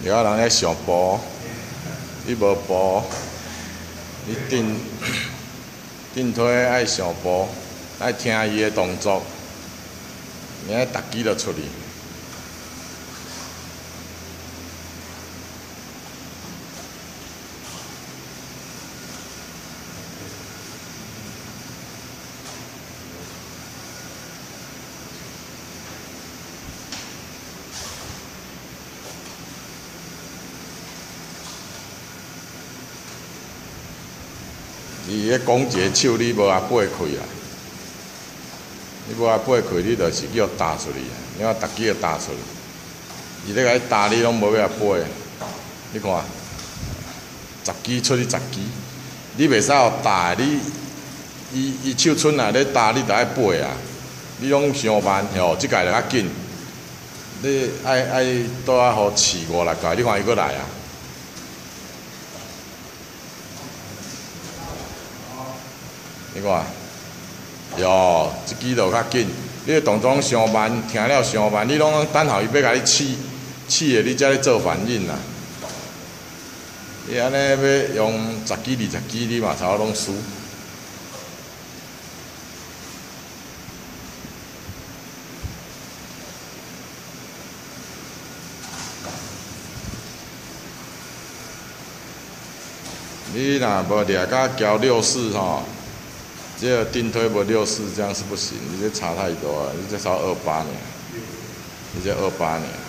了人咧上步，你无步，你顶推爱上步，爱听伊的动作，你爱逐支就出去。伊迄讲一个手，你无法掰开啊！你无法掰开，你就是叫打出去啊！你看，逐支就打出去。伊咧甲你打，你拢无要掰。你看，10支出去10支，你袂使互打的。伊手出来咧打，你着爱掰啊！你拢伤慢吼，即届就较紧。你爱倒啊，互试5、6届，你看伊搁来啊！你看，哟，即支就较紧。你个动作拢伤慢，听了伤慢，你拢等候伊要甲你试的，你才咧做反应啦。你安尼要用10支、20支，你嘛差不多拢输。你若无掠甲交64吼。这个顶推无64，这样是不行，你这差太多了，你这才28年，你这28年。